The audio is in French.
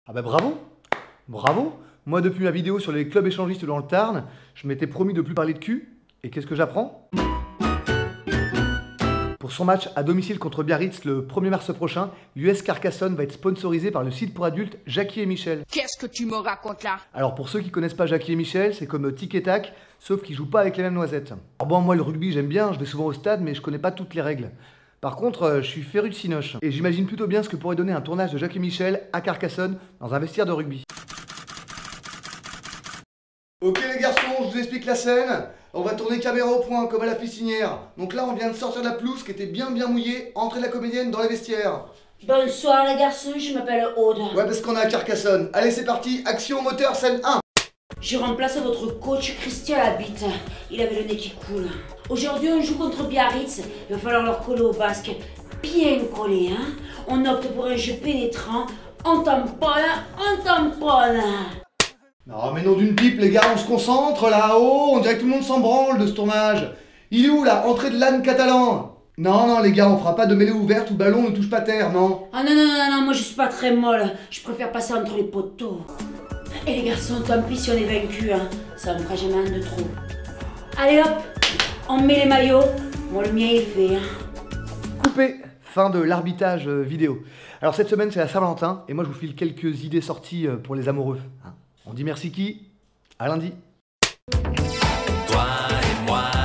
Ah bah bravo, bravo. Moi depuis ma vidéo sur les clubs échangistes dans le Tarn, je m'étais promis de plus parler de cul. Et qu'est-ce que j'apprends? Pour son match à domicile contre Biarritz le 1er mars prochain, l'US Carcassonne va être sponsorisé par le site pour adultes Jackie et Michel. Qu'est-ce que tu me racontes là? Alors pour ceux qui connaissent pas Jackie et Michel, c'est comme Tic et Tac, sauf qu'ils jouent pas avec les mêmes noisettes. Alors bon, moi le rugby j'aime bien, je vais souvent au stade, mais je connais pas toutes les règles. Par contre, je suis féru de cinoche. Et j'imagine plutôt bien ce que pourrait donner un tournage de Jackie et Michel à Carcassonne dans un vestiaire de rugby. Ok les garçons, je vous explique la scène. On va tourner caméra au point comme à la piscinière. Donc là on vient de sortir de la pelouse qui était bien mouillée, entrée de la comédienne dans les vestiaires. Bonsoir les garçons, je m'appelle Aude. Ouais parce qu'on est à Carcassonne. Allez c'est parti, action moteur scène 1. Je remplace votre coach Christian Labitte. Il avait le nez qui coule. Aujourd'hui on joue contre Biarritz. Il va falloir leur coller au basque. Bien collé, hein. On opte pour un jeu pénétrant. On tamponne, on tamponne. Non mais nom d'une pipe les gars, on se concentre là-haut, on dirait que tout le monde s'en branle de ce tournage. Il est où là, entrée de l'âne catalan? Non les gars, on fera pas de mêlée ouverte où le ballon ne touche pas terre, non. Ah non, moi je suis pas très molle. Je préfère passer entre les poteaux. Et les garçons, tant pis si on est vaincus, hein. Ça me fera jamais un de trop. Allez hop, on met les maillots. Moi le mien est fait, hein. Coupé. Fin de l'arbitrage vidéo. Alors cette semaine c'est la Saint-Valentin et moi je vous file quelques idées sorties pour les amoureux. On dit merci qui? À lundi. Toi et moi.